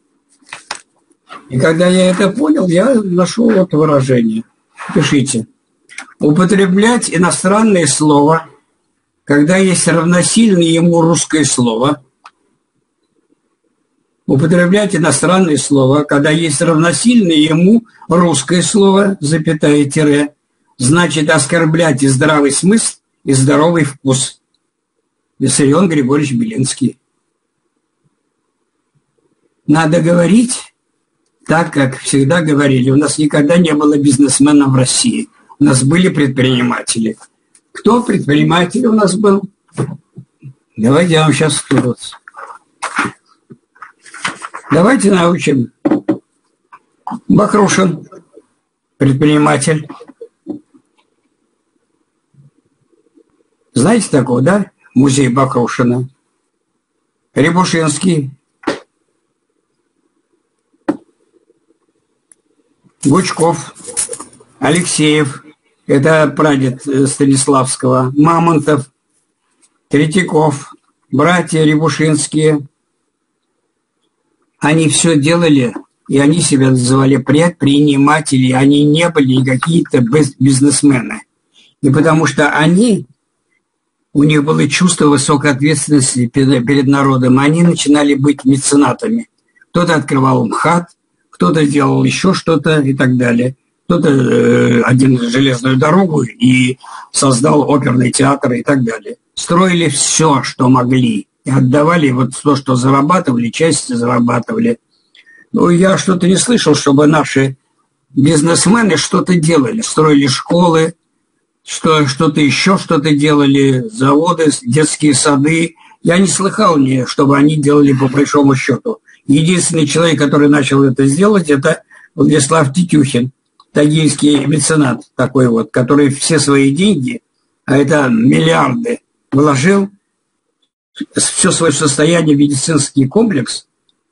И когда я это понял, я нашел вот выражение. Пишите. Употреблять иностранное слово, когда есть равносильное ему русское слово. Употреблять иностранное слово, когда есть равносильное ему русское слово, запятая, тире, значит оскорблять и здравый смысл, и здоровый вкус. Виссарион Григорьевич Белинский. Надо говорить так, как всегда говорили. У нас никогда не было бизнесменов в России. У нас были предприниматели. Кто предприниматель у нас был? Давайте я вам сейчас скажу. Давайте научим. Бахрушин, предприниматель. Знаете такого, да? Музей Бахрушина. Рябушинский. Гучков. Алексеев. Это прадед Станиславского. Мамонтов. Третьяков. Братья Рябушинские. Они все делали, и они себя называли предприниматели. Они не были какие-то бизнесмены. И потому что у них было чувство высокой ответственности перед народом, они начинали быть меценатами. Кто-то открывал МХАТ, кто-то делал еще что-то и так далее. Кто-то один железную дорогу и создал оперный театр и так далее. Строили все, что могли. И отдавали вот то, что зарабатывали, части зарабатывали. Но я что-то не слышал, чтобы наши бизнесмены что-то делали. Строили школы, что-то еще что-то делали, заводы, детские сады. Я не слыхал, чтобы они делали по большому счету. Единственный человек, который начал это сделать, это Владислав Тетюхин, тагильский меценат такой вот, который все свои деньги, а это миллиарды, вложил все свое состояние в медицинский комплекс,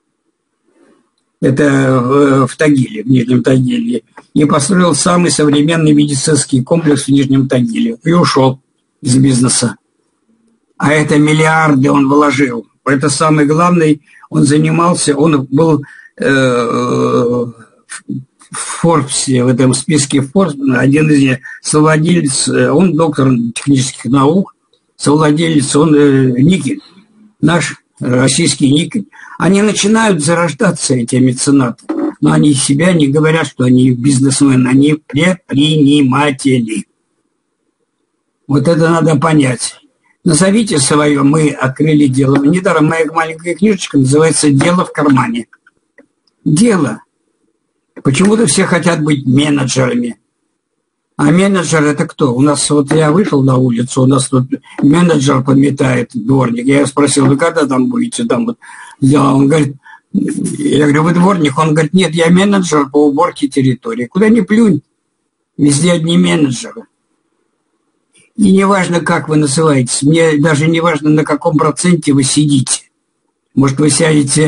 это в Тагиле, в Нижнем Тагиле, и построил самый современный медицинский комплекс в Нижнем Тагиле и ушел из бизнеса. А это миллиарды он вложил. Это самый главный, он занимался, он был в Форбсе, в этом списке Форбс, один из них, совладелец, он доктор технических наук, совладелец, он никель, наш российский никель. Они начинают зарождаться, эти меценаты, но они себя не говорят, что они бизнесмены, они предприниматели. Вот это надо понять. Назовите свое, мы открыли дело. Недаром моя маленькая книжечка называется «Дело в кармане». Дело. Почему-то все хотят быть менеджерами. А менеджер это кто? У нас вот я вышел на улицу, у нас тут менеджер подметает, дворник. Я спросил, вы когда там будете? Там вот. Он говорит, я говорю, вы дворник? Он говорит, нет, я менеджер по уборке территории. Куда ни плюнь, везде одни менеджеры. И не важно, как вы называетесь, мне даже не важно, на каком проценте вы сидите. Может, вы сядете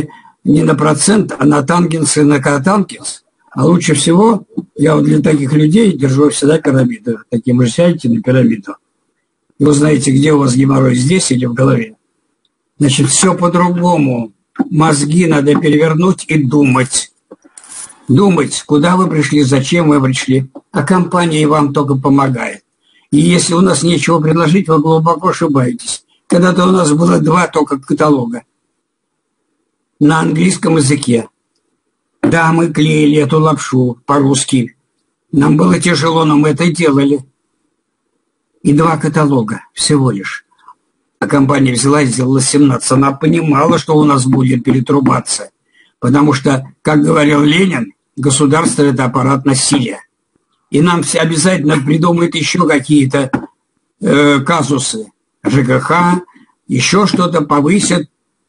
не на процент, а на тангенс и на котангенс. А лучше всего, я вот для таких людей держу всегда пирамиду. Таким же сядете на пирамиду. И вы знаете, где у вас геморрой, здесь или в голове. Значит, все по-другому. Мозги надо перевернуть и думать. Думать, куда вы пришли, зачем вы пришли. А компания вам только помогает. И если у нас нечего предложить, вы глубоко ошибаетесь. Когда-то у нас было 2 только каталога на английском языке. Да, мы клеили эту лапшу по-русски. Нам было тяжело, но мы это делали. И 2 каталога всего лишь. А компания взяла и сделала 17. Она понимала, что у нас будет перетрубаться. Потому что, как говорил Ленин, государство – это аппарат насилия. И нам все обязательно придумают еще какие-то казусы. ЖКХ, еще что-то повысят.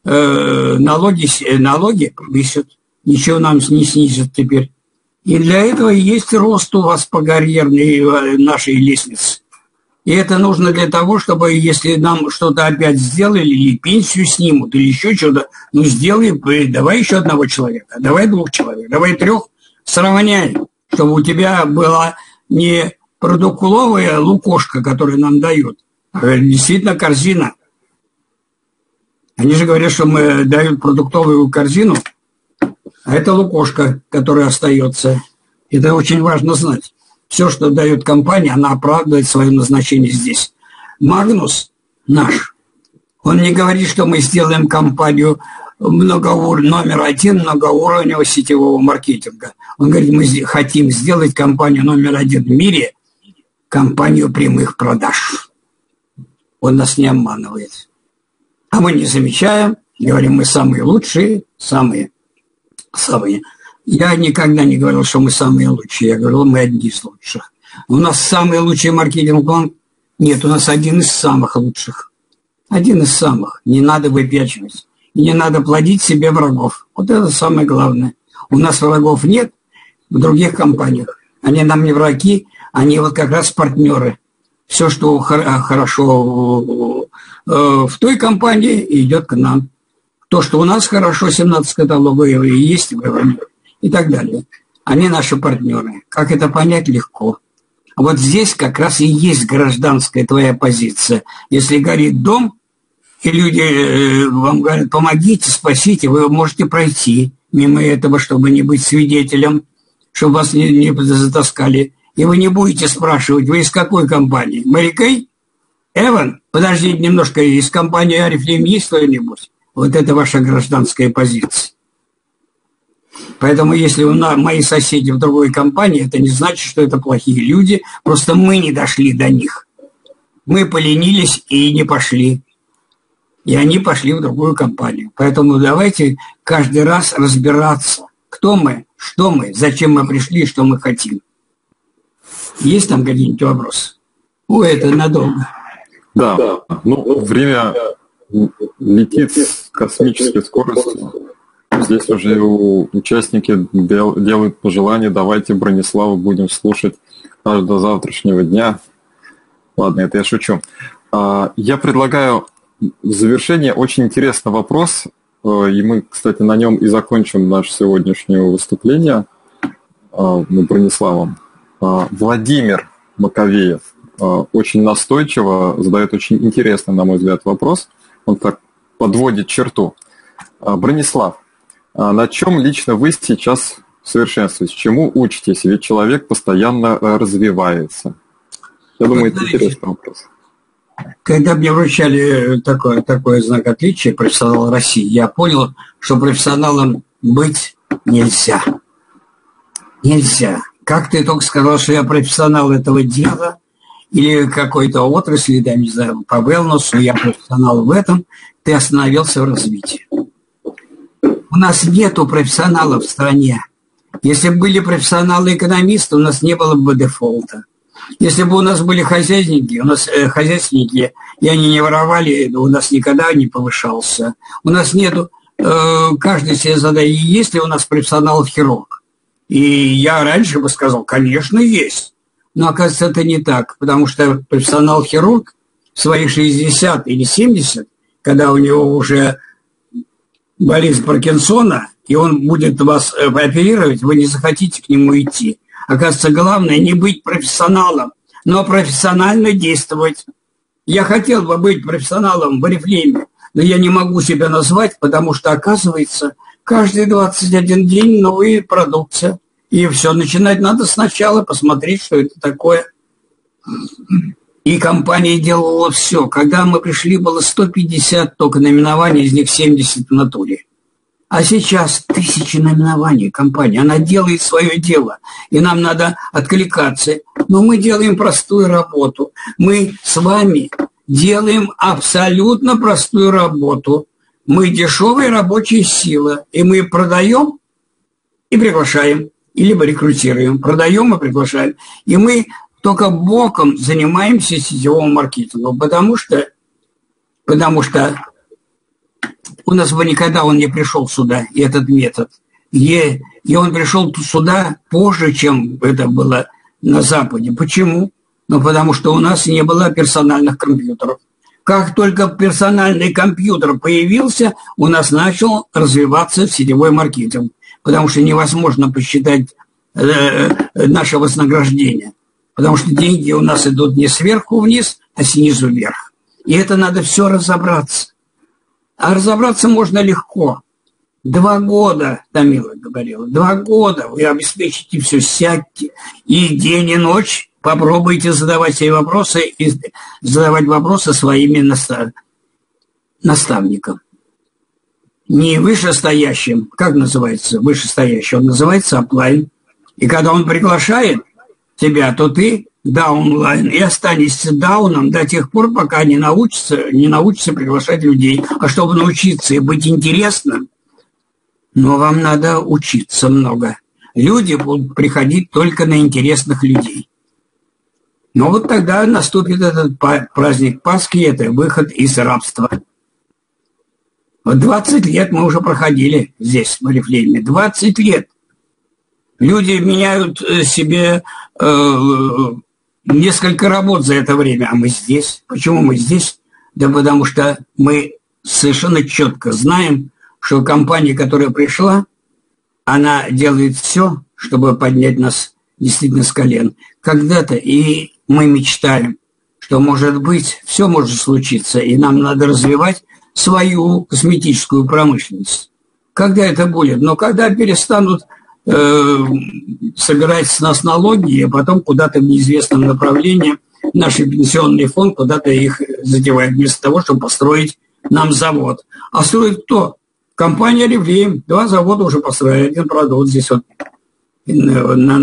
Налоги повысят. Ничего нам не снизят теперь. И для этого есть рост у вас по карьерной нашей лестнице. И это нужно для того, чтобы, если нам что-то опять сделали, или пенсию снимут, или еще что-то, ну сделай, давай еще 1 человека, давай 2 человек, давай 3, сравняй, чтобы у тебя была не продуктовая лукошка, которую нам дают, а действительно корзина. Они же говорят, что мы дают продуктовую корзину, а это лукошка, которая остается. Это очень важно знать. Все, что дает компания, она оправдывает свое назначение здесь. Магнус наш, он не говорит, что мы сделаем компанию номер 1 многоуровневого сетевого маркетинга. Он говорит, мы хотим сделать компанию номер 1 в мире, компанию прямых продаж. Он нас не обманывает. А мы не замечаем, говорим, мы самые лучшие, самые. Я никогда не говорил, что мы самые лучшие. Я говорил, мы одни из лучших. У нас самый лучший маркетинг-план? Нет, у нас один из самых лучших. Один из самых. Не надо выпячивать. И не надо плодить себе врагов. Вот это самое главное. У нас врагов нет в других компаниях. Они нам не враги, они вот как раз партнеры. Все, что хорошо в той компании, идет к нам. То, что у нас хорошо, 17 каталогов и есть, и так далее. Они наши партнеры. Как это понять, легко. А вот здесь как раз и есть гражданская твоя позиция. Если горит дом, и люди вам говорят, помогите, спасите, вы можете пройти мимо этого, чтобы не быть свидетелем, чтобы вас не затаскали. И вы не будете спрашивать, вы из какой компании? Мэри Кей? Эван? Подождите немножко, из компании Арифлейм есть кто-нибудь? Вот это ваша гражданская позиция. Поэтому, если мои соседи в другой компании, это не значит, что это плохие люди, просто мы не дошли до них. Мы поленились и не пошли. И они пошли в другую компанию. Поэтому давайте каждый раз разбираться, кто мы, что мы, зачем мы пришли, что мы хотим. Есть там какие-нибудь вопросы? Это надолго. Да, время летит с космической скоростью. Здесь уже участники делают пожелания. Давайте Бронислава будем слушать аж до завтрашнего дня. Ладно, это я шучу. Я предлагаю в завершение очень интересный вопрос. И мы, кстати, на нем и закончим наше сегодняшнее выступление Брониславом. Владимир Маковеев очень настойчиво задает очень интересный, на мой взгляд, вопрос. Он так подводит черту. Бронислав, на чем лично вы сейчас совершенствуетесь? Чему учитесь? Ведь человек постоянно развивается. Я думаю, это интересный вопрос. Когда мне вручали такой знак отличия профессионал России, я понял, что профессионалом быть нельзя. Нельзя. Как ты только сказал, что я профессионал этого дела или какой-то отрасли, да, не знаю, по wellness, я профессионал в этом, ты остановился в развитии. У нас нету профессионалов в стране. Если бы были профессионалы-экономисты, у нас не было бы дефолта. Если бы у нас были хозяйственники, и они не воровали, у нас никогда не повышался. У нас нету, каждый себе задает, есть ли у нас профессионал-хирург? И я раньше бы сказал, конечно, есть. Но, оказывается, это не так, потому что профессионал-хирург в свои 60 или 70, когда у него уже болезнь Паркинсона, и он будет вас оперировать, вы не захотите к нему идти. Оказывается, главное не быть профессионалом, но профессионально действовать. Я хотел бы быть профессионалом в Oriflame, но я не могу себя назвать, потому что, оказывается, каждые 21 день новые продукция. И все, начинать надо сначала, посмотреть, что это такое. И компания делала все. Когда мы пришли, было 150 только наименований, из них 70 в натуре. А сейчас 1000 наименований компании. Она делает свое дело. И нам надо откликаться. Но мы делаем простую работу. Мы с вами делаем абсолютно простую работу. Мы дешевая рабочая сила. И мы продаем и приглашаем. И либо рекрутируем. Продаем и приглашаем. И мы только боком занимаемся сетевым маркетингом. Потому что у нас бы никогда он не пришел сюда, и этот метод. И он пришел сюда позже, чем это было на Западе. Почему? Ну, потому что у нас не было персональных компьютеров. Как только персональный компьютер появился, у нас начал развиваться сетевой маркетинг. Потому что невозможно посчитать наше вознаграждение. Потому что деньги у нас идут не сверху вниз, а снизу вверх. И это надо все разобраться. А разобраться можно легко. 2 года, Тамила говорила, 2 года вы обеспечите все, сядьте. И день, и ночь попробуйте задавать себе вопросы и задавать вопросы своими наставникам. Не вышестоящим, как называется вышестоящий, он называется оплайн. И когда он приглашает тебя, то ты даунлайн и останешься дауном до тех пор, пока не научишься приглашать людей. А чтобы научиться и быть интересным, но вам надо учиться много. Люди будут приходить только на интересных людей. Но вот тогда наступит этот праздник Пасхи, это выход из рабства. Вот 20 лет мы уже проходили здесь, в Oriflame. 20 лет. Люди меняют себе несколько работ за это время, а мы здесь. Почему мы здесь? Да потому что мы совершенно четко знаем, что компания, которая пришла, она делает все, чтобы поднять нас действительно с колен. Когда-то и мы мечтаем, что, может быть, все может случиться, и нам надо развивать свою косметическую промышленность. Когда это будет? Но когда перестанут собирать с нас налоги, а потом куда-то в неизвестном направлении наш пенсионный фонд куда-то их задевает, вместо того, чтобы построить нам завод. А строит кто? Компания Oriflame. 2 завода уже построили. Один, правда, вот здесь вот на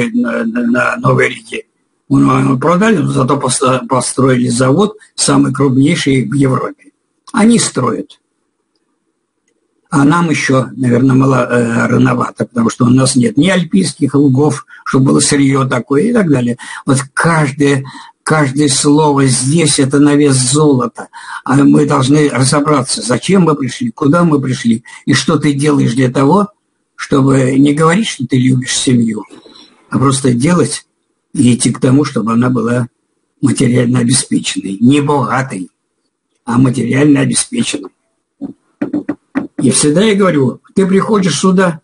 Новой реке. Мы продали, но зато построили завод, самый крупнейший в Европе. Они строят. А нам еще, наверное, рановато, потому что у нас нет ни альпийских лугов, чтобы было сырье такое и так далее. Вот каждое слово здесь – это на вес золота. А мы должны разобраться, зачем мы пришли, куда мы пришли, и что ты делаешь для того, чтобы не говорить, что ты любишь семью, а просто делать и идти к тому, чтобы она была материально обеспеченной. Не богатой, а материально обеспеченной. И всегда я говорю, ты приходишь сюда,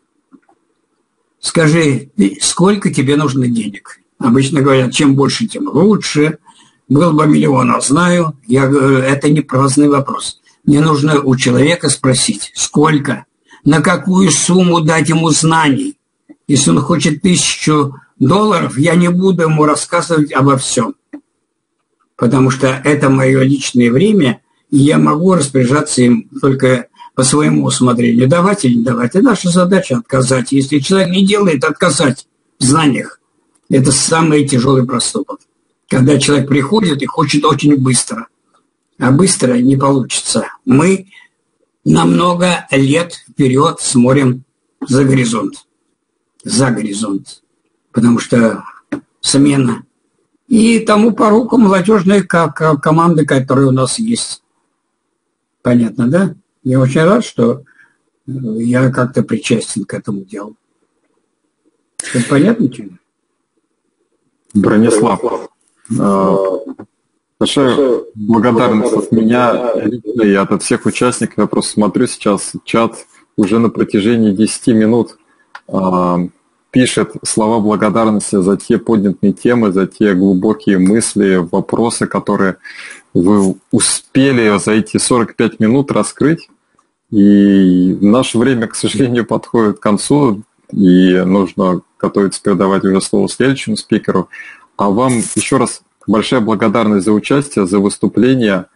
скажи, сколько тебе нужно денег. Обычно говорят, чем больше, тем лучше. Был бы 1 миллион, знаю. Я говорю, это не праздный вопрос. Мне нужно у человека спросить, сколько, на какую сумму дать ему знаний. Если он хочет $1000, я не буду ему рассказывать обо всем. Потому что это мое личное время, и я могу распоряжаться им только по своему усмотрению. Давать или не давать. И наша задача отказать. Если человек не делает, отказать в знаниях. Это самый тяжелый проступок. Когда человек приходит и хочет очень быстро. А быстро не получится. Мы на много лет вперед смотрим за горизонт. За горизонт. Потому что смена. И тому поруку молодежные команды, которые у нас есть. Понятно, да? Я очень рад, что я как-то причастен к этому делу. Это понятно, чем? Бронислав, Большая благодарность от меня лично и от всех участников. Я просто смотрю сейчас, чат уже на протяжении 10 минут пишет слова благодарности за те поднятые темы, за те глубокие мысли, вопросы, которые вы успели за эти 45 минут раскрыть. И наше время, к сожалению, подходит к концу, и нужно готовиться передавать уже слово следующему спикеру. А вам еще раз большая благодарность за участие, за выступление.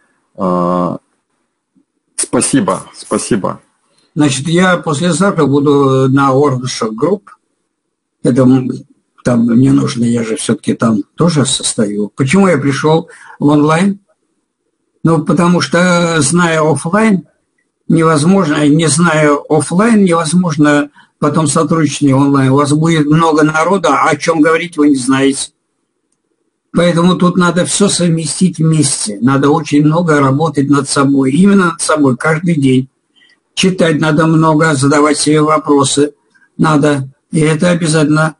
Спасибо, спасибо. Значит, я послезавтра буду на Workshop Group. Это там мне нужно, я же все-таки там тоже состою. Почему я пришел в онлайн? Ну, потому что, зная офлайн, невозможно, не зная офлайн, невозможно потом сотрудничать онлайн. У вас будет много народа, а о чем говорить вы не знаете. Поэтому тут надо все совместить вместе. Надо очень много работать над собой. Именно над собой, каждый день. Читать надо много, задавать себе вопросы надо. И это обязательно.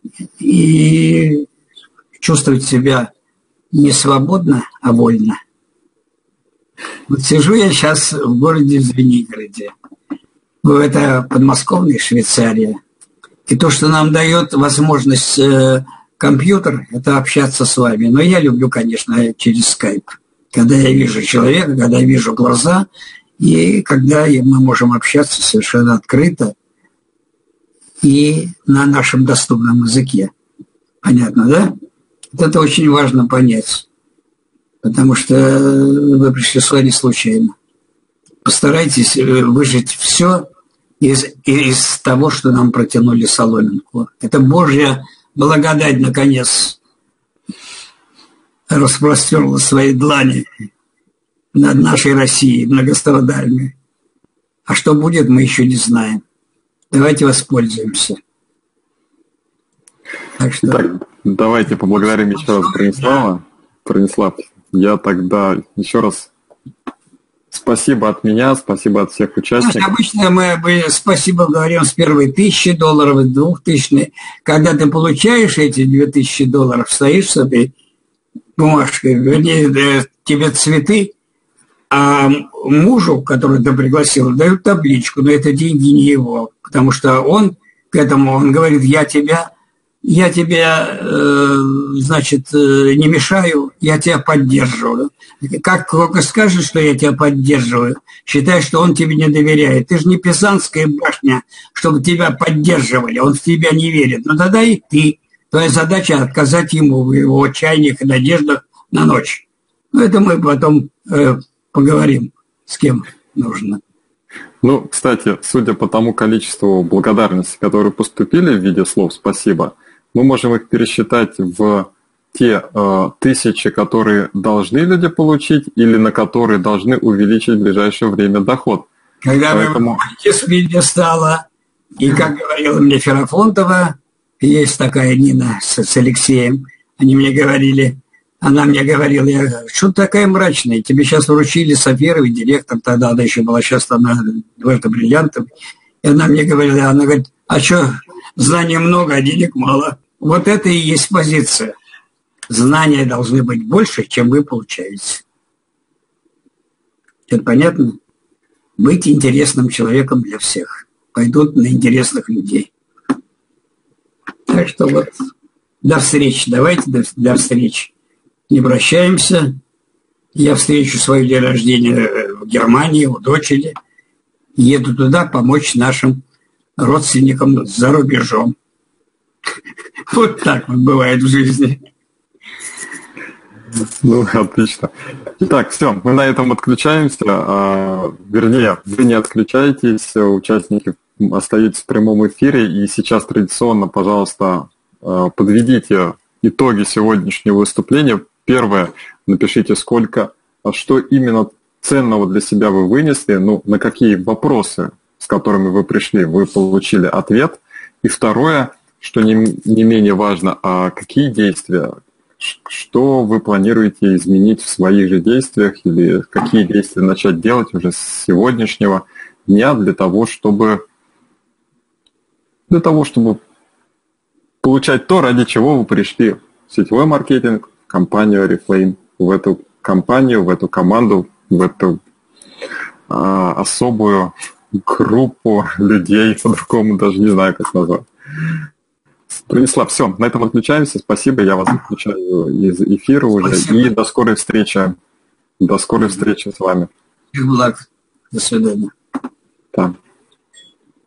И чувствовать себя не свободно, а вольно. Вот сижу я сейчас в городе Звенигороде. Это подмосковная Швейцария. И то, что нам дает возможность компьютер, это общаться с вами. Но я люблю, конечно, через скайп. Когда я вижу человека, когда я вижу глаза, и когда мы можем общаться совершенно открыто и на нашем доступном языке. Понятно, да? Вот это очень важно понять. Потому что вы пришли сюда не случайно. Постарайтесь выжать все из того, что нам протянули соломинку. Это Божья благодать, наконец, распростерла свои длани над нашей Россией, многострадальной. А что будет, мы еще не знаем. Давайте воспользуемся. Так, давайте поблагодарим еще раз Бронислава. Бронислав, я тогда еще раз спасибо от меня, спасибо от всех участников. Обычно мы спасибо говорим с первой $1000, с 2000. Когда ты получаешь эти $2000, стоишь с этой бумажкой, вернее, тебе цветы, а мужу, которого ты пригласил, дают табличку, но это деньги не его, потому что он к этому, он говорит, я тебя, значит, не мешаю, я тебя поддерживаю. Как только скажешь, что я тебя поддерживаю, считай, что он тебе не доверяет. Ты же не Пизанская башня, чтобы тебя поддерживали, он в тебя не верит. Но тогда и ты. Твоя задача отказать ему в его отчаяниях и надеждах на ночь. Но это мы потом поговорим, с кем нужно. Ну, кстати, судя по тому количеству благодарности, которые поступили в виде слов «спасибо», мы можем их пересчитать в те тысячи, которые должны люди получить, или на которые должны увеличить в ближайшее время доход. Когда вы выходите с пьедестала, и, как говорила мне Ферафонтова, есть такая Нина с Алексеем, она мне говорила, что ты такая мрачная, тебе сейчас вручили Сафировой, директор, тогда она еще была, сейчас она Дуэрто Бриллиантов, и она мне говорила, она говорит, а что, знаний много, а денег мало. Вот это и есть позиция. Знания должны быть больше, чем вы получаете. Это понятно? Быть интересным человеком для всех. Пойдут на интересных людей. Так что вот, до встречи. Давайте до встречи. Не прощаемся. Я встречу свой день рождения в Германии, у дочери. Еду туда помочь нашим родственникам за рубежом. Вот так вот бывает в жизни. Ну, отлично. Итак, все, мы на этом отключаемся. Вернее, вы не отключаетесь, участники остаетесь в прямом эфире. И сейчас традиционно, пожалуйста, подведите итоги сегодняшнего выступления. Первое, напишите, что именно ценного для себя вы вынесли, на какие вопросы, с которыми вы пришли, вы получили ответ. И второе, что не менее важно, какие действия, что вы планируете изменить в своих же действиях или какие действия начать делать уже с сегодняшнего дня для того, чтобы получать то, ради чего вы пришли в сетевой маркетинг, в компанию Oriflame, в эту компанию, в эту команду, в эту особую группу людей, по-другому даже не знаю, как назвать. Станислав, все, на этом отключаемся. Спасибо, я вас отключаю из эфира уже. Спасибо. И до скорой встречи. До скорой встречи с вами. Всех благ. До свидания. Да.